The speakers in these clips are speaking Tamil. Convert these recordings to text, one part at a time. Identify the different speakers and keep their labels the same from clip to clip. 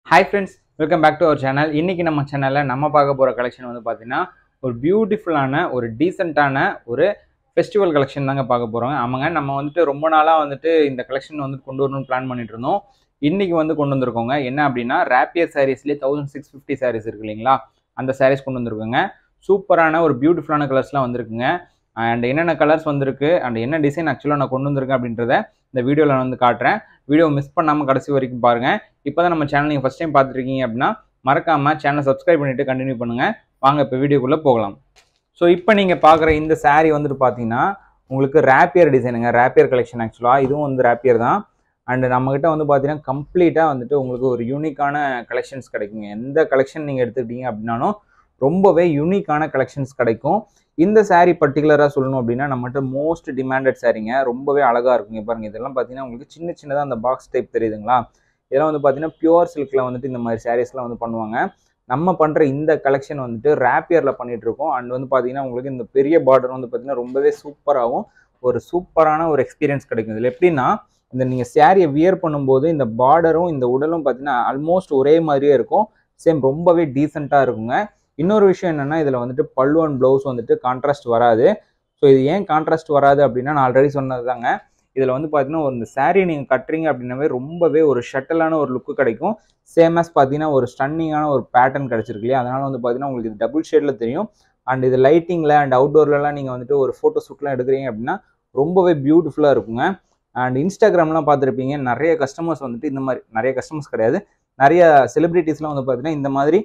Speaker 1: Hi friends, welcome back to our channel. இன்னைக்கு நம்ம சேனல்ல நம்ம பார்க்க போற கலெக்ஷன் வந்து பாத்தீங்கன்னா ஒரு பியூட்டிஃபுல்லான ஒரு டீசென்ட்டான ஒரு ஃபெஸ்டிவல் கலெக்ஷன் தாங்க பார்க்க போறோம். ஆமாங்க, நம்ம வந்துட்டு ரொம்ப நாளா வந்துட்டு இந்த கலெக்ஷன் வந்து கொண்டு வரணும்னு பிளான் பண்ணிட்டு இருந்தோம். இன்னைக்கு வந்து கொண்டு வந்திருக்கோங்க. என்ன அப்படின்னா ராப்பியர் சாரீஸ்லயே 1650 சாரீஸ் இருக்கு இல்லைங்களா, அந்த சாரீஸ் கொண்டு வந்திருக்கோங்க. சூப்பரான ஒரு பியூட்டிஃபுல்லான கலர்ஸ்லாம் வந்திருக்குங்க. அண்ட் என்னென்ன கலர்ஸ் வந்திருக்கு அண்ட் என்ன டிசைன் ஆக்சுவலாக நான் கொண்டு வந்திருக்கேன் அப்படின்றத இந்த வீடியோவில் நான் வந்து காட்டுறேன். வீடியோ மிஸ் பண்ணாமல் கடைசி வரைக்கும் பாருங்கள். இப்போ தான் நம்ம சேனல் நீங்கள் ஃபஸ்ட் டைம் பார்த்துருக்கீங்க அப்படின்னா மறக்காமல் சேனலை சப்ஸ்கிரைப் பண்ணிவிட்டு கண்டினியூ பண்ணுங்கள். வாங்க இப்போ வீடியோக்குள்ளே போகலாம். ஸோ இப்போ நீங்கள் பார்க்குற இந்த saree வந்துட்டு பார்த்தீங்கன்னா உங்களுக்கு ராப்பியர் டிசைனுங்க, ராப்பியர் கலெக்ஷன். ஆக்சுவலாக இதுவும் வந்து ராப்பியர் தான். அண்டு நம்மக்கிட்ட வந்து பார்த்தீங்கன்னா கம்ப்ளீட்டாக வந்துட்டு உங்களுக்கு ஒரு யூனிக்கான கலெக்ஷன்ஸ் கிடைக்குங்க. எந்த கலெக்ஷன் நீங்கள் எடுத்துக்கிட்டீங்க அப்படின்னாலும் ரொம்பவே யூனிக்கான கலெக்ஷன்ஸ் கிடைக்கும். இந்த saree பர்டிகுலராக சொல்லணும் அப்படின்னா நம்மகிட்ட மோஸ்ட் டிமாண்டட் சாரீங்க. ரொம்பவே அழகாக இருக்குங்க. பாருங்கள், இதெல்லாம் பார்த்தீங்கன்னா உங்களுக்கு சின்ன சின்னதாக அந்த பாக்ஸ் டைப் தெரியுதுங்களா, இதெல்லாம் வந்து பார்த்தீங்கன்னா பியூர் சில்கில் வந்துட்டு இந்த மாதிரி சாரீஸ்லாம் வந்து பண்ணுவாங்க. நம்ம பண்ணுற இந்த கலெக்ஷன் வந்துட்டு ராப்பியரில் பண்ணிகிட்டு இருக்கோம். அண்ட் வந்து பார்த்தீங்கன்னா உங்களுக்கு இந்த பெரிய பார்டர் வந்து பார்த்தீங்கன்னா ரொம்பவே சூப்பராகவும் ஒரு சூப்பரான ஒரு எக்ஸ்பீரியன்ஸ் கிடைக்கும். இதில் எப்படின்னா இந்த நீங்கள் சாரியை வியர் பண்ணும்போது இந்த பார்டரும் இந்த உடலும் பார்த்தீங்கன்னா ஆல்மோஸ்ட் ஒரே மாதிரியே இருக்கும். சேம் ரொம்பவே டீசெண்டாக இருக்குங்க. இன்னொரு விஷயம் என்னென்னா இதில் வந்துட்டு பல்லு அண்ட் ப்ளவுஸ் வந்துட்டு கான்ட்ராஸ்ட் வராது. ஸோ இது ஏன் கான்ட்ராஸ்ட் வராது அப்படின்னா நான் ஆல்ரெடி சொன்னது தாங்க. இதில் வந்து பார்த்தீங்கன்னா இந்த சாரீ நீங்கள் கட்டுறீங்க அப்படின்னாவே ரொம்பவே ஒரு ஷட்டலான ஒரு லுக்கு கிடைக்கும். சேமஸ் பார்த்தீங்கன்னா ஒரு ஸ்டன்னிங்கான ஒரு பேட்டர்ன் கிடச்சிருக்கு இல்லையா, அதனால் வந்து பார்த்தீங்கன்னா உங்களுக்கு இது டபுள் ஷேடில் தெரியும். அண்ட் இது லைட்டிங்கில் அண்ட் அவுட்டோர்லலாம் நீங்கள் வந்துட்டு ஒரு ஃபோட்டோ ஷூட்லாம் எடுக்கிறீங்க அப்படின்னா ரொம்பவே பியூட்டிஃபுல்லாக இருக்குங்க. அண்ட் இன்ஸ்டாகிராம்லாம் பார்த்துருப்பீங்க, நிறைய கஸ்டமர்ஸ் வந்துட்டு இந்த மாதிரி, நிறைய கஸ்டமர்ஸ் கிடையாது, நிறைய செலிபிரிட்டிஸ்லாம் வந்து பார்த்தீங்கன்னா இந்த மாதிரி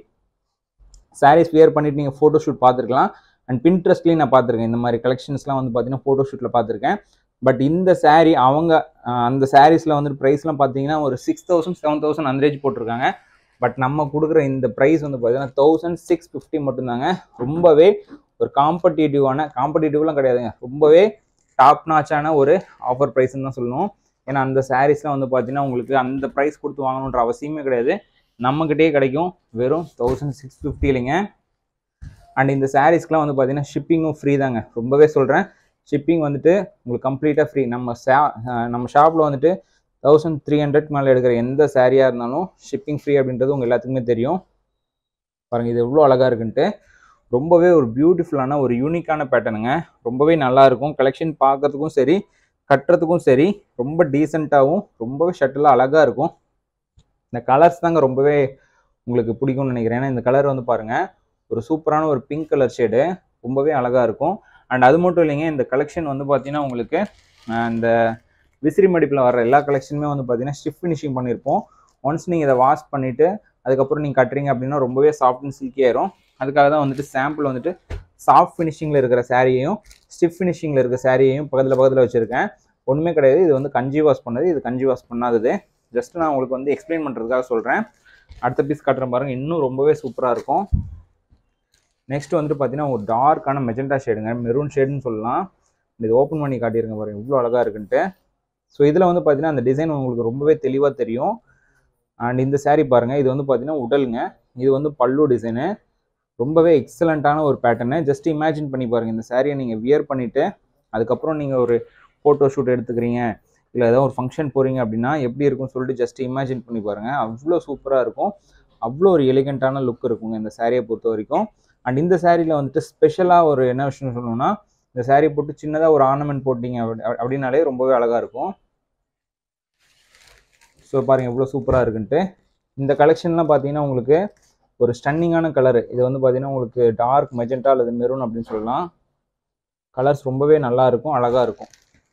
Speaker 1: சாரீஸ் வியர் பண்ணிட்டு நீங்கள் ஃபோட்டோ ஷூட் பார்த்துருக்கலாம். அண்ட் பின்ட்ரெஸ்ட்லேயும் நான் பார்த்துருக்கேன். இந்த மாதிரி கலெக்ஷன்ஸ்லாம் வந்து பார்த்தீங்கன்னா ஃபோட்டோ ஷூட்டில் பார்த்துருக்கேன். பட் இந்த சாரீ அவங்க அந்த சாரீஸில் வந்துட்டு ப்ரைஸ்லாம் பார்த்தீங்கன்னா ஒரு 6000 7000 அந்த ரேஞ்ச் போட்டிருக்காங்க. பட் நம்ம கொடுக்குற இந்த ப்ரைஸ் வந்து பார்த்தீங்கன்னா 1650 மட்டும்தாங்க. ரொம்பவே ஒரு காம்படிட்டிவ்லாம் கிடையாதுங்க, ரொம்பவே டாப் நாச்சான ஒரு ஆஃபர் ப்ரைஸ்ன்னு தான் சொல்லணும். ஏன்னா அந்த சாரீஸ்லாம் வந்து பார்த்தீங்கன்னா உங்களுக்கு அந்த ப்ரைஸ் கொடுத்து வாங்கணுன்ற அவசியமே கிடையாது, நம்மக்கிட்டே கிடைக்கும். வெறும் 1650 இல்லைங்க. அண்ட் இந்த சாரீஸ்க்குலாம் வந்து பார்த்தீங்கன்னா ஷிப்பிங்கும் ஃப்ரீ தாங்க. ரொம்பவே சொல்கிறேன், ஷிப்பிங் வந்துட்டு உங்களுக்கு கம்ப்ளீட்டாக ஃப்ரீ. நம்ம ஷாப்பில் வந்துட்டு 1300 மேலே எடுக்கிற எந்த சாரியாக இருந்தாலும் ஷிப்பிங் ஃப்ரீ அப்படின்றது உங்கள் எல்லாத்துக்குமே தெரியும். பாருங்கள், இது எவ்வளோ அழகாக இருக்குன்ட்டு. ரொம்பவே ஒரு பியூட்டிஃபுல்லான ஒரு யூனிக்கான பேட்டர்னுங்க. ரொம்பவே நல்லாயிருக்கும். கலெக்ஷன் பார்க்கறதுக்கும் சரி கட்டுறதுக்கும் சரி ரொம்ப டீசெண்டாகவும் ரொம்பவே ஷட்டிலாக அழகாக இருக்கும். இந்த கலர்ஸ் தாங்க ரொம்பவே உங்களுக்கு பிடிக்கும்னு நினைக்கிறேன். ஏன்னா இந்த கலர் வந்து பாருங்கள் ஒரு சூப்பரான ஒரு பிங்க் கலர் ஷேடு, ரொம்பவே அழகாக இருக்கும். அண்ட் அது மட்டும் இல்லைங்க, இந்த கலெக்ஷன் வந்து பார்த்தீங்கன்னா உங்களுக்கு இந்த விசிறி மடிப்பில் வர எல்லா கலெக்ஷனுமே வந்து பார்த்தீங்கன்னா ஸ்டிஃப் ஃபினிஷிங் பண்ணியிருப்போம். ஒன்ஸ் நீங்கள் இதை வாஷ் பண்ணிவிட்டு அதுக்கப்புறம் நீங்கள் கட்டுறீங்க அப்படின்னா ரொம்பவே சாஃப்ட் அண்ட் சில்கி ஆயிரும். அதுக்காக தான் வந்துட்டு சாம்பிள் வந்துட்டு சாஃப்ட் ஃபினிஷிங்கில் இருக்கிற சாரியையும் ஸ்டிஃப் ஃபினிஷிங்கில் இருக்கிற சாரியையும் பக்கத்தில் வச்சுருக்கேன். ஒன்றுமே கிடையாது, இது வந்து கஞ்சி வாஷ் பண்ணது, இது கஞ்சி வாஷ் பண்ணாதது. ஜஸ்ட் நான் உங்களுக்கு வந்து எக்ஸ்பிளைன் பண்ணுறதுக்காக சொல்கிறேன். அடுத்த பீஸ் காட்டுறேன் பாருங்கள், இன்னும் ரொம்பவே சூப்பராக இருக்கும். நெக்ஸ்ட் வந்துட்டு பார்த்தீங்கன்னா ஒரு டார்க்கான மெஜெண்டா ஷேடுங்க, மெரூன் ஷேடுன்னு சொல்லலாம். இது ஓப்பன் பண்ணி காட்டியிருங்க பாருங்கள், இவ்வளோ அழகாக இருக்குன்ட்டு. ஸோ இதில் வந்து பார்த்தீங்கன்னா அந்த டிசைன் உங்களுக்கு ரொம்பவே தெளிவாக தெரியும். அண்ட் இந்த saree பாருங்கள், இது வந்து பார்த்தீங்கன்னா உடலுங்க, இது வந்து பல்லு டிசைனு. ரொம்பவே எக்ஸலண்ட்டான ஒரு பேட்டர்னு. ஜஸ்ட் இமேஜின் பண்ணி பாருங்கள், இந்த சாரியை நீங்கள் வியர் பண்ணிவிட்டு அதுக்கப்புறம் நீங்கள் ஒரு ஃபோட்டோ ஷூட் எடுத்துக்கிறீங்க, இல்லை ஏதோ ஒரு ஃபங்க்ஷன் போகிறீங்க அப்படின்னா எப்படி இருக்கும்னு சொல்லிட்டு ஜஸ்ட் இமேஜின் பண்ணி பாருங்கள். அவ்வளோ சூப்பராக இருக்கும், அவ்வளோ ஒரு எலிகண்ட்டான லுக் இருக்குங்க இந்த சாரியை பொறுத்த வரைக்கும். அண்ட் இந்த சாரியில் வந்துட்டு ஸ்பெஷலாக ஒரு என்ன விஷயம் சொல்லணும்னா, இந்த சாரியை போட்டு சின்னதாக ஒரு ஆர்னமெண்ட் போட்டிங்க அப்படின்னாலே ரொம்பவே அழகாக இருக்கும். ஸோ பாருங்கள் எவ்வளோ சூப்பராக இருக்குன்ட்டு. இந்த கலெக்ஷன்லாம் பார்த்தீங்கன்னா உங்களுக்கு ஒரு ஸ்டன்னிங்கான கலரு. இது வந்து பார்த்தீங்கன்னா உங்களுக்கு டார்க் மெஜெண்டா அல்லது மெரூன் அப்படின்னு சொல்லலாம். கலர்ஸ் ரொம்பவே நல்லா இருக்கும், அழகாக இருக்கும்.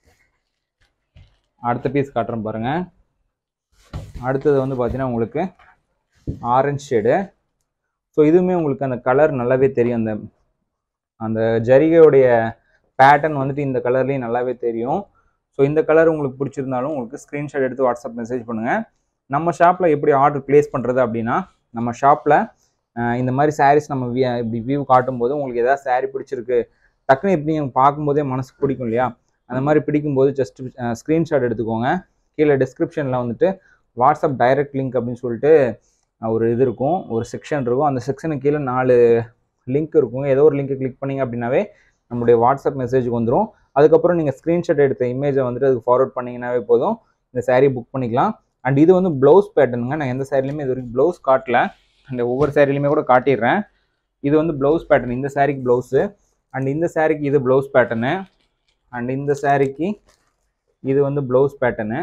Speaker 1: அடுத்த பீஸ் காட்டுறேன் பாருங்கள். அடுத்தது வந்து பார்த்தீங்கன்னா உங்களுக்கு ஆரஞ்சு ஷேடு. ஸோ இதுவுமே உங்களுக்கு அந்த கலர் நல்லாவே தெரியும். அந்த ஜரிகையோடைய பேட்டர்ன் வந்துட்டு இந்த கலர்லேயும் நல்லாவே தெரியும். ஸோ இந்த கலர் உங்களுக்கு பிடிச்சிருந்தாலும் உங்களுக்கு ஸ்க்ரீன்ஷாட் எடுத்து வாட்ஸ்அப் மெசேஜ் பண்ணுங்கள். நம்ம ஷாப்பில் எப்படி ஆர்டர் ப்ளேஸ் பண்ணுறது அப்படின்னா, நம்ம ஷாப்பில் இந்த மாதிரி சாரீஸ் நம்ம இப்படி வியூ காட்டும்போது உங்களுக்கு எதாவது சாரீ பிடிச்சிருக்கு, டக்குன்னு எப்படி நீங்கள் பார்க்கும்போதே மனசுக்கு பிடிக்கும் இல்லையா, அந்த மாதிரி பிடிக்கும்போது ஜஸ்ட் ஸ்க்ரீன்ஷாட் எடுத்துக்கோங்க. கீழே டிஸ்கிரிப்ஷனில் வந்துட்டு வாட்ஸ்அப் டைரக்ட் லிங்க் அப்படின்னு சொல்லிட்டு ஒரு இது இருக்கும், ஒரு செக்ஷன் இருக்கும். அந்த செக்ஷனுக்கு கீழே 4 லிங்க் இருக்கும். ஏதோ ஒரு லிங்க்கை கிளிக் பண்ணிங்க அப்படின்னாவே நம்மளுடைய வாட்ஸ்அப் மெசேஜுக்கு வந்துடும். அதுக்கப்புறம் நீங்கள் ஸ்க்ரீன்ஷாட் எடுத்த இமேஜை வந்துட்டு அதுக்கு ஃபார்வர்ட் பண்ணிங்கன்னாவே போதும், இந்த சாரீ புக் பண்ணிக்கலாம். அண்ட் இது வந்து ப்ளவுஸ் பேட்டர்னுங்க. நான் எந்த சாரிலையுமே இது வரைக்கும் ப்ளவுஸ் காட்டல, அண்ட் ஒவ்வொரு சாரிலையுமே கூட காட்டிடுறேன். இது வந்து ப்ளவுஸ் பேட்டர்ன், இந்த சாரிக்கு ப்ளவுஸு, அண்ட் இந்த சாரிக்கு இது ப்ளவுஸ் பேட்டர்னு, அண்ட் இந்த சாரிக்கு இது வந்து ப்ளவுஸ் பேட்டர்னு,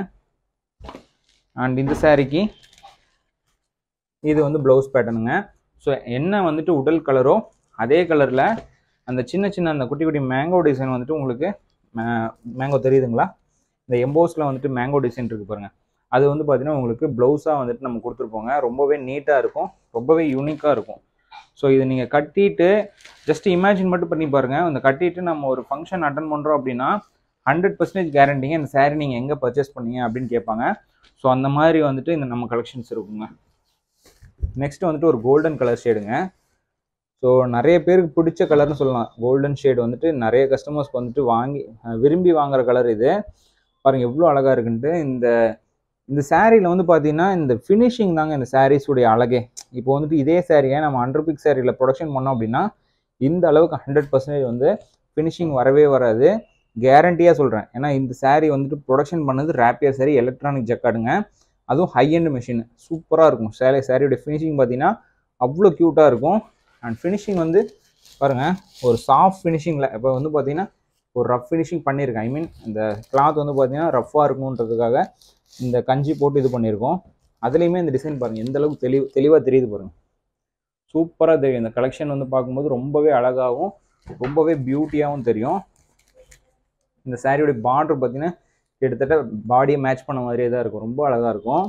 Speaker 1: அண்ட் இந்த சாரிக்கு இது வந்து ப்ளவுஸ் பேட்டர்னுங்க. ஸோ என்ன வந்துட்டு உடல் கலரோ அதே கலரில் அந்த சின்ன சின்ன அந்த குட்டி குட்டி மேங்கோ டிசைன் வந்துட்டு உங்களுக்கு மேங்கோ தெரியுதுங்களா, இந்த எம்போஸில் வந்துட்டு மேங்கோ டிசைன் இருக்குது பாருங்கள், அது வந்து பார்த்தீங்கன்னா உங்களுக்கு ப்ளவுஸாக வந்துட்டு நம்ம கொடுத்துருப்போங்க. ரொம்பவே நீட்டாக இருக்கும், ரொம்பவே யூனிக்காக இருக்கும். ஸோ இது நீங்கள் கட்டிட்டு ஜஸ்ட் இமேஜின் மட்டும் பண்ணி பாருங்கள். அந்த கட்டிட்டு நம்ம ஒரு ஃபங்க்ஷன் அட்டன் பண்ணுறோம் அப்படின்னா 100% கேரண்டிங்க இந்த சாரீ நீங்கள் எங்கே பர்ச்சேஸ் பண்ணீங்க அப்படின்னு கேட்பாங்க. ஸோ அந்த மாதிரி வந்துட்டு இந்த நம்ம கலெக்ஷன்ஸ் இருக்குங்க. நெக்ஸ்ட் வந்துட்டு ஒரு கோல்டன் கலர் ஷேடுங்க. ஸோ நிறைய பேருக்கு பிடிச்ச கலர்னு சொல்லலாம். கோல்டன் ஷேடு வந்துட்டு நிறைய கஸ்டமர்ஸ்க்கு வந்துட்டு விரும்பி வாங்குற கலர் இது. பாருங்கள் எவ்வளோ அழகாக இருக்குன்ட்டு. இந்த சாரியில் வந்து பார்த்தீங்கன்னா இந்த ஃபினிஷிங் தாங்க இந்த சாரீஸுடைய அழகே. இப்போ வந்துட்டு இதே சாரியை நம்ம 100 பிக் சாரியில் ப்ரொடக்ஷன் பண்ணோம் அப்படின்னா இந்த அளவுக்கு 100% வந்து ஃபினிஷிங் வரவே வராது, கேரண்டியாக சொல்கிறேன். ஏன்னா இந்த சாரீ வந்துட்டு ப்ரொடக்ஷன் பண்ணது ரேப்பியர் சாரி, எலக்ட்ரானிக் ஜக்காடுங்க, அதுவும் ஹை எண்ட் மிஷின். சூப்பராக இருக்கும் சாரியோட ஃபினிஷிங் பார்த்தீங்கன்னா அவ்வளோ க்யூட்டாக இருக்கும். அண்ட் ஃபினிஷிங் வந்து பாருங்கள் ஒரு சாஃப்ட் ஃபினிஷிங்கில். இப்போ வந்து பார்த்தீங்கன்னா ஒரு ரஃப் ஃபினிஷிங் பண்ணியிருக்கேன். ஐ மீன் இந்த கிளாத் வந்து பார்த்தீங்கன்னா ரஃப்பாக இருக்கும்ன்றதுக்காக இந்த கஞ்சி போட்டு இது பண்ணியிருக்கோம். அதுலேயுமே இந்த டிசைன் பாருங்கள் எந்த அளவுக்கு தெளிவாக தெரியுது பாருங்கள், சூப்பராக தெரியும். இந்த கலெக்ஷன் வந்து பார்க்கும்போது ரொம்பவே அழகாகவும் ரொம்பவே பியூட்டியாகவும் தெரியும். இந்த சாரியோடைய பார்டர் பார்த்தீங்கன்னா கிட்டத்தட்ட பாடியை மேட்ச் பண்ண மாதிரியே தான் இருக்கும், ரொம்ப அழகாக இருக்கும்.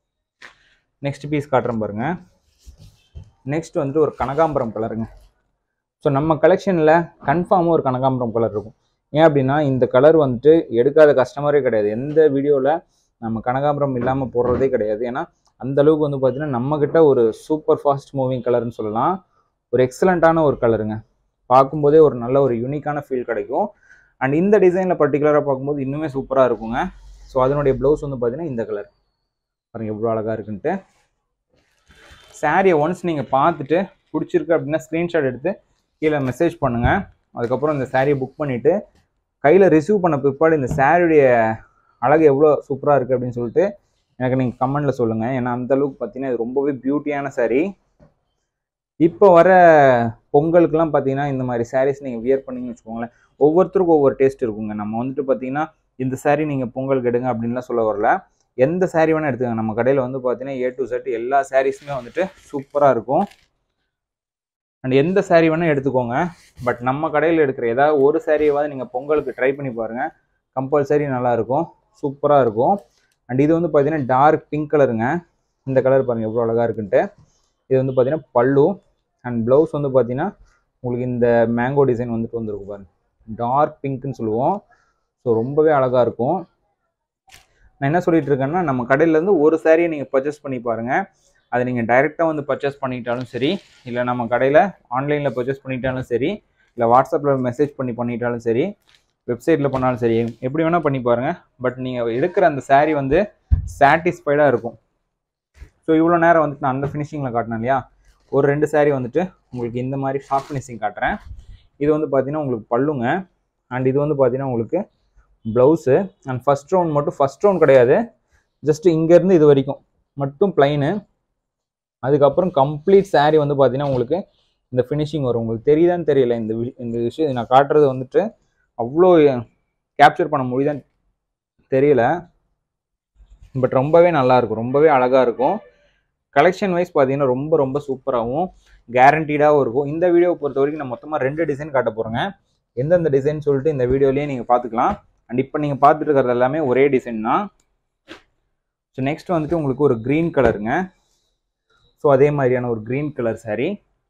Speaker 1: நெக்ஸ்ட் பீஸ் காட்டுறேன் பாருங்கள். நெக்ஸ்ட் வந்துட்டு ஒரு கனகாம்பரம் கலருங்க. ஸோ நம்ம கலெக்ஷனில் கன்ஃபார்மாக ஒரு கனகாம்பரம் கலர் இருக்கும். ஏன் அப்படின்னா இந்த கலர் வந்துட்டு எடுக்காத கஸ்டமரே கிடையாது. எந்த வீடியோவில் நம்ம கனகாம்பரம் இல்லாமல் போடுறதே கிடையாது. ஏன்னா அந்தளவுக்கு வந்து பார்த்திங்கன்னா நம்மக்கிட்ட ஒரு சூப்பர் ஃபாஸ்ட் மூவிங் கலர்னு சொல்லலாம். ஒரு எக்ஸலண்ட்டான ஒரு கலருங்க. பார்க்கும்போதே ஒரு நல்ல ஒரு யூனிக்கான ஃபீல் கிடைக்கும். அண்ட் இந்த டிசைனில் பர்டிகுலராக பார்க்கும்போது இன்னுமே சூப்பராக இருக்குங்க. ஸோ அதனுடைய ப்ளவுஸ் வந்து பார்த்திங்கன்னா இந்த கலர் பாருங்கள் எவ்வளோ அழகாக இருக்குன்ட்டு. சாரியை ஒன்ஸ் நீங்கள் பார்த்துட்டு பிடிச்சிருக்கு அப்படின்னா ஸ்க்ரீன்ஷாட் எடுத்து கீழே மெசேஜ் பண்ணுங்கள். அதுக்கப்புறம் இந்த சாரியை புக் பண்ணிவிட்டு கையில் ரிசீவ் பண்ண பிற்பாடு இந்த சாரியுடைய அழகு எவ்வளோ சூப்பராக இருக்குது அப்படின்னு சொல்லிட்டு எனக்கு நீங்கள் கமெண்டில் சொல்லுங்கள். ஏன்னா அந்தளவுக்கு பார்த்தீங்கன்னா இது ரொம்பவே பியூட்டியான சாரீ. இப்போ வர பொங்கலுக்குலாம் பார்த்தீங்கன்னா இந்த மாதிரி சாரீஸ் நீங்கள் வியர் பண்ணிங்கன்னு வச்சுக்கோங்களேன், ஒவ்வொருத்தருக்கும் ஒவ்வொரு டேஸ்ட் இருக்குங்க. நம்ம வந்துட்டு பார்த்தீங்கன்னா இந்த சாரீ நீங்கள் பொங்கலுக்கு எடுங்க அப்படின்லாம் சொல்ல வரல, எந்த சாரீ வேணால் எடுத்துக்கங்க. நம்ம கடையில் வந்து பார்த்தீங்கன்னா A to Z எல்லா சாரீஸுமே வந்துட்டு சூப்பராக இருக்கும். அண்ட் எந்த சாரீ வேணால் எடுத்துக்கோங்க. பட் நம்ம கடையில் எடுக்கிற ஏதாவது ஒரு சாரியாவது நீங்கள் பொங்கலுக்கு ட்ரை பண்ணி பாருங்கள், கம்பல்சரி நல்லாயிருக்கும், சூப்பராக இருக்கும். அண்ட் இது வந்து பார்த்தீங்கன்னா டார்க் பிங்க் கலருங்க. இந்த கலர் பாருங்கள் எவ்வளோ அழகாக இருக்குன்ட்டு. இது வந்து பார்த்தீங்கன்னா பல்லு அண்ட் ப்ளவுஸ் வந்து பார்த்தீங்கன்னா உங்களுக்கு இந்த மேங்கோ டிசைன் வந்துட்டு வந்துருக்கும் பாருங்கள், டார்க் பிங்க்னு சொல்லுவோம். ஸோ ரொம்பவே அழகாக இருக்கும். நான் என்ன சொல்லிட்டு இருக்கேன்னா நம்ம கடையிலேருந்து ஒரு சாரியை நீங்கள் பர்ச்சேஸ் பண்ணி பாருங்கள். அதை நீங்கள் டைரெக்டாக வந்து பர்ச்சேஸ் பண்ணிட்டாலும் சரி, இல்லை நம்ம கடையில் ஆன்லைனில் பர்ச்சேஸ் பண்ணிட்டாலும் சரி, இல்லை வாட்ஸ்அப்பில் மெசேஜ் பண்ணிட்டாலும் சரி, வெப்சைட்டில் பண்ணாலும் சரி, எப்படி வேணால் பண்ணி பாருங்கள். பட் நீங்கள் எடுக்கிற அந்த சாரீ வந்து சாட்டிஸ்ஃபைடாக இருக்கும். ஸோ இவ்வளோ நேரம் வந்துட்டு நான் அந்த ஃபினிஷிங்கில் காட்டினேன் இல்லையா, ஒரு 2 சாரீ வந்துட்டு உங்களுக்கு இந்த மாதிரி ஷார்ட் ஃபினிஷிங் காட்டுறேன். இது வந்து பார்த்தீங்கன்னா உங்களுக்கு பல்லுங்க. அண்ட் இது வந்து பார்த்தீங்கன்னா உங்களுக்கு ப்ளவுஸு. அண்ட் ஃபஸ்ட் ரவுண்ட் கிடையாது, ஜஸ்ட் இங்கேருந்து இது வரைக்கும் மட்டும் ப்ளைனு. அதுக்கப்புறம் கம்ப்ளீட் சாரீ வந்து பார்த்தீங்கன்னா உங்களுக்கு இந்த ஃபினிஷிங் வரும். உங்களுக்கு தெரியுதான்னு தெரியல, இந்த விஷயம் நான் காட்டுறது வந்துட்டு அவ்வளோ கேப்சர் பண்ண முடியுதான்னு தெரியல. பட் ரொம்பவே நல்லாயிருக்கும், ரொம்பவே அழகாக இருக்கும். கலெக்ஷன் வைஸ் பார்த்தீங்கன்னா ரொம்ப ரொம்ப சூப்பராகவும் கேரண்டீடாகவும் இருக்கும். இந்த வீடியோவை பொறுத்த வரைக்கும் நான் மொத்தமாக 2 டிசைன் காட்ட போகிறேங்க. எந்தெந்த டிசைன் சொல்லிட்டு இந்த வீடியோலேயே நீங்கள் பார்த்துக்கலாம். அண்ட் இப்போ நீங்கள் பார்த்துட்டு இருக்கிறது எல்லாமே ஒரே டிசைன் தான். ஸோ நெக்ஸ்ட் வந்துட்டு உங்களுக்கு ஒரு க்ரீன் கலருங்க. ஸோ அதே மாதிரியான ஒரு க்ரீன் கலர் சாரீ.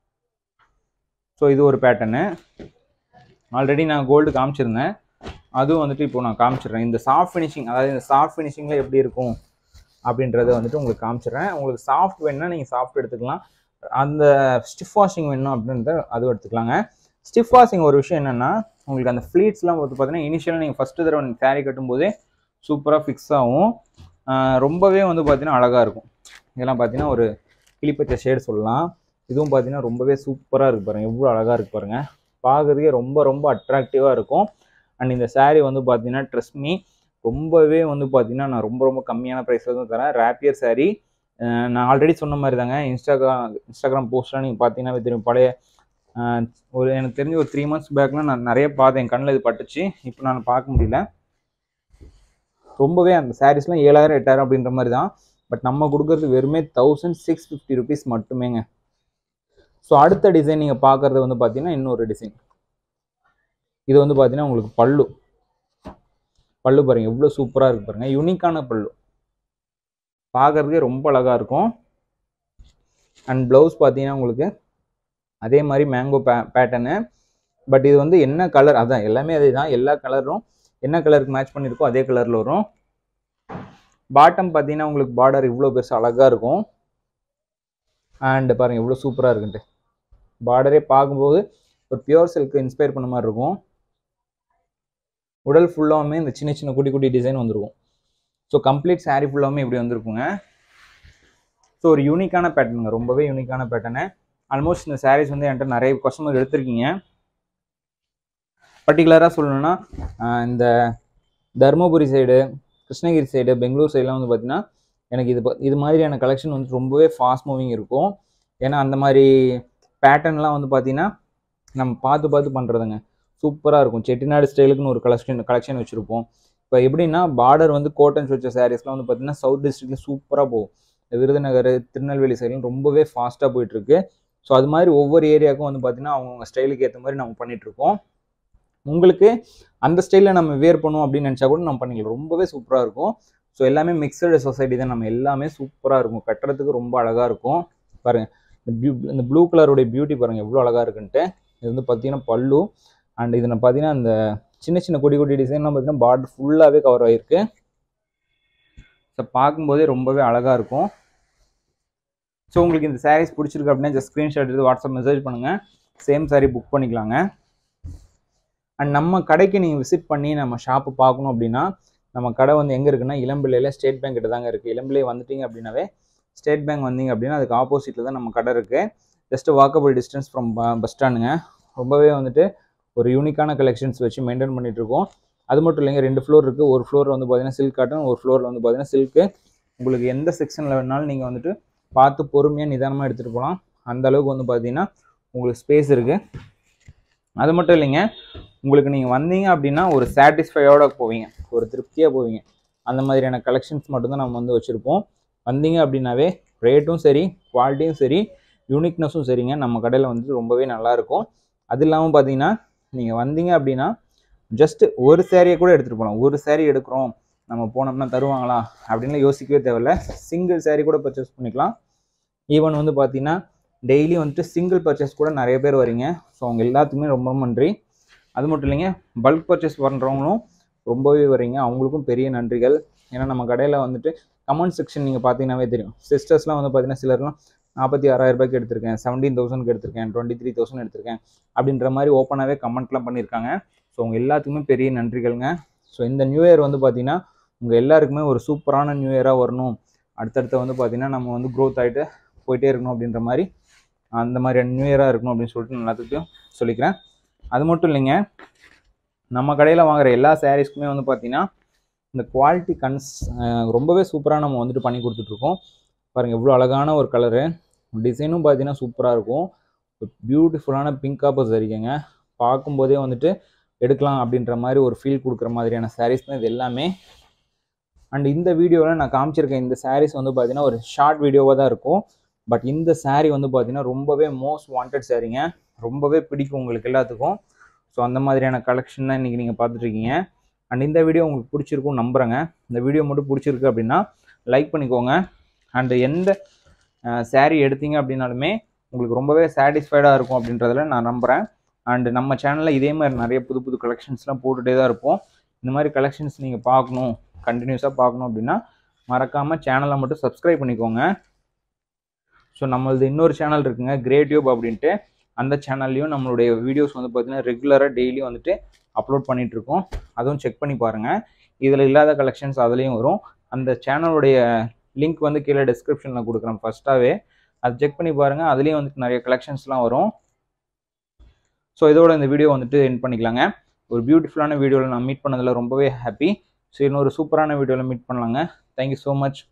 Speaker 1: ஸோ இது ஒரு பேட்டர்னு. ஆல்ரெடி நான் கோல்டு காமிச்சிருந்தேன், அதுவும் வந்துட்டு இப்போ நான் காமிச்சிடுறேன். இந்த சாஃப்ட் ஃபினிஷிங், அதாவது இந்த சாஃப்ட் ஃபினிஷிங்கில் எப்படி இருக்கும் அப்படின்றத வந்துட்டு உங்களுக்கு காமிச்சிடுறேன். உங்களுக்கு சாஃப்ட் வேணுன்னா நீங்கள் சாஃப்ட் எடுத்துக்கலாம், அந்த ஸ்டிஃப் வாஷிங் வேணும் அப்படின்றத அதுவும் எடுத்துக்கலாங்க. ஸ்டிஃப் வாஷிங் ஒரு விஷயம் என்னென்னா, உங்களுக்கு அந்த ஃப்ளீட்ஸ்லாம் வந்து பார்த்தீங்கன்னா இனிஷியலாக நீங்கள் ஃபஸ்ட்டு தடவை நீங்கள் சாரீ கட்டும்போதே சூப்பராக ஃபிக்ஸ் ஆகும், ரொம்பவே வந்து பார்த்தீங்கன்னா அழகாக இருக்கும். இதெல்லாம் பார்த்தீங்கன்னா ஒரு கிளிப்பச்சை ஷேடு சொல்லலாம். இதுவும் பார்த்தீங்கன்னா ரொம்பவே சூப்பராக இருக்குது பாருங்கள், எவ்வளோ அழகாக இருக்குது பாருங்கள், பார்க்குறதுக்கே ரொம்ப ரொம்ப அட்ராக்டிவாக இருக்கும். அண்ட் இந்த சாரீ வந்து பார்த்தீங்கன்னா ட்ரெஸ் மீ ரொம்பவே வந்து பார்த்தீங்கன்னா நான் ரொம்ப ரொம்ப கம்மியான ப்ரைஸில் தான் தரேன். ரேப்பியர் saree நான் ஆல்ரெடி சொன்ன மாதிரி தாங்க. இன்ஸ்டாகிராம் போஸ்ட்லாம் நீங்கள் பார்த்தீங்கன்னா தெரியும். பழைய ஒரு எனக்கு தெரிஞ்ச ஒரு 3 months பேக்லாம் நான் நிறைய பார்த்தேன். என் கண்ணில் இது பட்டுச்சு. இப்போ நான் பார்க்க முடியல. ரொம்பவே அந்த சாரீஸ்லாம் 7000 8000 அப்படின்ற மாதிரி தான். பட் நம்ம கொடுக்குறது வெறுமே 1650 rupees மட்டுமேங்க. ஸோ அடுத்த டிசைன் நீங்கள் பார்க்குறது வந்து பார்த்தீங்கன்னா இன்னொரு டிசைன். இது வந்து பார்த்தீங்கன்னா உங்களுக்கு பல்லு பாருங்கள் எவ்வளோ சூப்பராக இருக்குது பாருங்கள். யூனிக்கான பல்லு பார்க்குறதுக்கே ரொம்ப அழகாக இருக்கும். அண்ட் ப்ளவுஸ் பார்த்தீங்கன்னா உங்களுக்கு அதே மாதிரி மேங்கோ பேட்டர்னு. பட் இது வந்து என்ன கலர் அதான் எல்லாமே அதே தான். எல்லா கலரும் என்ன கலருக்கு மேட்ச் பண்ணியிருக்கோ அதே கலரில் வரும். பாட்டம் பார்த்தீங்கன்னா உங்களுக்கு பார்டர் இவ்வளோ பெருசு அழகாக இருக்கும். அண்ட் பாருங்கள் எவ்வளோ சூப்பராக இருக்குன்ட்டு. பார்டரே பார்க்கும்போது ஒரு பியூர் சில்க்கு இன்ஸ்பயர் பண்ண மாதிரி இருக்கும். உடல் ஃபுல்லாகவுமே இந்த சின்ன சின்ன குட்டி குட்டி டிசைன் வந்துருக்கும். ஸோ கம்ப்ளீட் சாரீ ஃபுல்லாகவுமே இப்படி வந்திருக்குங்க. ஸோ ஒரு யூனிக்கான பேட்டர்னுங்க, ரொம்பவே யூனிக்கான பேட்டர்னு. ஆல்மோஸ்ட் இந்த சாரீஸ் வந்து என்கிட்ட நிறைய கஸ்டமர் எடுத்திருக்கீங்க. பர்டிகுலராக சொல்லணும்னா இந்த தருமபுரி சைடு, கிருஷ்ணகிரி சைடு, பெங்களூர் சைடெலாம் வந்து பார்த்தீங்கன்னா எனக்கு இது மாதிரியான கலெக்ஷன் வந்து ரொம்பவே ஃபாஸ்ட் மூவிங் இருக்கும். ஏன்னா அந்த மாதிரி பேட்டர்ன்லாம் வந்து பார்த்தீங்கன்னா நம்ம பார்த்து பண்ணுறதுங்க சூப்பராக இருக்கும். செட்டிநாடு ஸ்டைலுக்குன்னு ஒரு கலெக்ஷன் வச்சுருப்போம். இப்போ எப்படின்னா பார்டர் வந்து கோட்டன்ஸ் வச்ச சாரீஸ்லாம் வந்து பார்த்தீங்கன்னா சவுத் டிஸ்ட்ரிக்டில் சூப்பராக போகும். விருதுநகர், திருநெல்வேலி சைட்லாம் ரொம்பவே ஃபாஸ்ட்டாக போயிட்டுருக்கு. ஸோ அது மாதிரி ஒவ்வொரு ஏரியாவுக்கும் வந்து பார்த்தீங்கன்னா அவங்கவுங்க ஸ்டைலுக்கு ஏற்ற மாதிரி நம்ம பண்ணிகிட்ருக்கோம். உங்களுக்கு அந்த ஸ்டைலில் நம்ம வேர் பண்ணுவோம் அப்படின்னு நினச்சா கூட நம்ம பண்ணிக்கலாம். ரொம்பவே சூப்பராக இருக்கும். ஸோ எல்லாமே மிக்சடு சொசைட்டி தான். நம்ம எல்லாமே சூப்பராக இருக்கும். கட்டுறதுக்கு ரொம்ப அழகாக இருக்கும். பாருங்கள் இந்த ப்ளூ கலருடைய பியூட்டி பாருங்கள் எவ்வளோ அழகாக இருக்குன்ட்டு. இது வந்து பார்த்தீங்கன்னா பல்லு. அண்ட் இதில் பார்த்தீங்கன்னா அந்த சின்ன சின்ன குட்டி குட்டி டிசைன்லாம் பார்த்தீங்கன்னா பார்டர் ஃபுல்லாகவே கவர் ஆகிருக்கு. ஸோ பார்க்கும்போதே ரொம்பவே அழகாக இருக்கும். ஸோ உங்களுக்கு இந்த சாரீஸ் பிடிச்சிருக்கு அப்படின்னா ஜஸ்ட் ஸ்க்ரீன்ஷாட் எடுத்து வாட்ஸ்அப் மெசேஜ் பண்ணுங்கள். சேம் சாரீ புக் பண்ணிக்கலாங்க. அண்ட் நம்ம கடைக்கு நீங்கள் விசிட் பண்ணி நம்ம ஷாப்பு பார்க்கணும் அப்படின்னா நம்ம கடை வந்து எங்கே இருக்குன்னா இளம்பிள்ளையில் ஸ்டேட் பேங்க் கிட்ட தாங்க இருக்குது. இளம்பிள்ளை வந்துட்டீங்க அப்படின்னாவே ஸ்டேட் பேங்க் வந்தீங்க அப்படின்னா அதுக்கு ஆப்போசிட்டில் தான் நம்ம கடை இருக்குது. Just walkable distance from bus ஸ்டாண்டுங்க. ரொம்பவே வந்துட்டு ஒரு யூனிக்கான கலெக்ஷன்ஸ் வச்சு மெயின்டைன் பண்ணிகிட்ருக்கோம். அது மட்டும் இல்லைங்க, 2 ஃப்ளோர் இருக்குது. ஒரு ஃப்ளோர் வந்து பார்த்தீங்கன்னா சில்க் காட்டன், ஒரு ஃப்ளோரில் வந்து பார்த்தீங்கன்னா சில்க்கு. உங்களுக்கு எந்த செக்ஷனில் வேணாலும் நீங்கள் வந்துட்டு பார்த்து பொறுமையாக நிதானமாக எடுத்துகிட்டு போகலாம். அந்த அளவுக்கு வந்து பார்த்தீங்கன்னா உங்களுக்கு ஸ்பேஸ் இருக்குது. அது மட்டும் இல்லைங்க, உங்களுக்கு நீங்கள் வந்தீங்க அப்படின்னா ஒரு சாட்டிஸ்ஃபையோட போவீங்க, ஒரு திருப்தியாக போவீங்க. அந்த மாதிரியான கலெக்ஷன்ஸ் மட்டும்தான் நம்ம வந்து வச்சுருப்போம். வந்தீங்க அப்படின்னாவே ரேட்டும் சரி, குவாலிட்டியும் சரி, யூனிக்னஸும் சரிங்க நம்ம கடையில் வந்துட்டு ரொம்பவே நல்லாயிருக்கும். அது இல்லாமல் பார்த்தீங்கன்னா நீங்கள் வந்தீங்க அப்படின்னா ஜஸ்ட்டு ஒரு சேரீயை கூட எடுத்துகிட்டு போகலாம். ஒரு சேரீ எடுக்கிறோம் நம்ம போனோம்னா தருவாங்களா அப்படின்னு யோசிக்கவே தேவையில்ல. சிங்கிள் சேரீ கூட பர்ச்சேஸ் பண்ணிக்கலாம். ஈவன் வந்து பார்த்தீங்கன்னா டெய்லி வந்துட்டு சிங்கிள் பர்ச்சேஸ் கூட நிறைய பேர் வரீங்க. ஸோ அவங்க எல்லாத்துக்குமே ரொம்ப நன்றி. அது மட்டும் இல்லைங்க, பல்க் பர்ச்சேஸ் பண்ணுறவங்களும் ரொம்பவே வரீங்க. அவங்களுக்கும் பெரிய நன்றிகள். ஏன்னா நம்ம கடையில் வந்துட்டு கமெண்ட் செக்ஷன் நீங்கள் பார்த்தீங்கன்னாவே தெரியும். சிஸ்டர்ஸ்லாம் வந்து பார்த்தீங்கன்னா சிலர்லாம் 46,000 ரூபாய்க்கு எடுத்திருக்கேன், 17,000க்கு எடுத்திருக்கேன், 23,000 எடுத்திருக்கேன் அப்படின்ற மாதிரி ஓப்பனாகவே கமெண்ட்லாம் பண்ணியிருக்காங்க. ஸோ அவங்க எல்லாத்துக்குமே பெரிய நன்றிகள்ங்க. ஸோ இந்த நியூ இயர் வந்து பார்த்தீங்கன்னா உங்கள் எல்லாருக்குமே ஒரு சூப்பரான நியூ இயராக வரணும். அடுத்தடுத்து வந்து பார்த்தீங்கன்னா நம்ம வந்து க்ரோத் ஆகிட்டு போயிட்டே இருக்கணும் அப்படின்ற மாதிரி அந்த மாதிரி நியூ இயராக இருக்கணும் அப்படின்னு சொல்லிட்டு நான் எல்லாத்துக்கும் சொல்லிக்கிறேன். அது மட்டும் இல்லைங்க, நம்ம கடையில் வாங்குகிற எல்லா சாரீஸ்க்குமே வந்து பார்த்திங்கன்னா இந்த குவாலிட்டி ரொம்பவே சூப்பராக நம்ம வந்துட்டு பண்ணி கொடுத்துட்ருக்கோம். பாருங்கள் எவ்வளோ அழகான ஒரு கலரு, டிசைனும் பார்த்தீங்கன்னா சூப்பராக இருக்கும். பியூட்டிஃபுல்லான பிங்க் காப்பர் சரிங்க, பார்க்கும்போதே வந்துட்டு எடுக்கலாம் அப்படின்ற மாதிரி ஒரு ஃபீல் கொடுக்குற மாதிரியான சாரீஸ் தான் இது எல்லாமே. அண்ட் இந்த வீடியோவில் நான் காமிச்சிருக்கேன் இந்த சாரீஸ் வந்து பார்த்தீங்கன்னா ஒரு ஷார்ட் வீடியோவாக தான் இருக்கும். பட் இந்த சாரீ வந்து பார்த்தீங்கன்னா ரொம்பவே மோஸ்ட் வாண்டட் சாரீங்க, ரொம்பவே பிடிக்கும் உங்களுக்கு எல்லாத்துக்கும். ஸோ அந்த மாதிரியான கலெக்ஷன் தான் இன்றைக்கி நீங்கள் பார்த்துட்ருக்கீங்க. அண்ட் இந்த வீடியோ உங்களுக்கு பிடிச்சிருக்கும் நம்புகிறேங்க. இந்த வீடியோ மட்டும் பிடிச்சிருக்கு அப்படின்னா லைக் பண்ணிக்கோங்க. அண்டு எந்த சாரீ எடுத்தீங்க அப்படின்னாலுமே உங்களுக்கு ரொம்பவே சாட்டிஸ்ஃபைடாக இருக்கும் அப்படின்றதில் நான் நம்புகிறேன். அண்டு நம்ம சேனலில் இதே மாதிரி நிறைய புது புது கலெக்ஷன்ஸ்லாம் போட்டுகிட்டே தான் இருப்போம். இந்த மாதிரி கலெக்ஷன்ஸ் நீங்கள் பார்க்கணும், கண்டினியூஸாக பார்க்கணும் அப்படின்னா மறக்காமல் சேனலை மட்டும் சப்ஸ்கிரைப் பண்ணிக்கோங்க. ஸோ நம்மளது இன்னொரு சேனல் இருக்குங்க, கிரேட்யூப் அப்படின்ட்டு. அந்த சேனல்லையும் நம்மளுடைய வீடியோஸ் வந்து பார்த்தீங்கன்னா ரெகுலராக டெய்லி வந்துட்டு அப்லோட் பண்ணிகிட்ருக்கோம். அதுவும் செக் பண்ணி பாருங்கள். இதில் இல்லாத கலெக்ஷன்ஸ் அதுலேயும் வரும். அந்த சேனலுடைய லிங்க் வந்து கீழே டிஸ்கிரிப்ஷனில் கொடுக்குறேன் ஃபஸ்ட்டாகவே. அது செக் பண்ணி பாருங்கள். அதுலேயும் வந்துட்டு நிறைய கலெக்ஷன்ஸ்லாம் வரும். ஸோ இதோட இந்த வீடியோ வந்துட்டு எண்ட் பண்ணிக்கலாங்க. ஒரு பியூட்டிஃபுல்லான வீடியோவில் நான் மீட் பண்ணதில் ரொம்பவே ஹாப்பி. ஸோ இன்னொரு சூப்பரான வீடியோவில் மீட் பண்ணலாங்க. Thank you so much.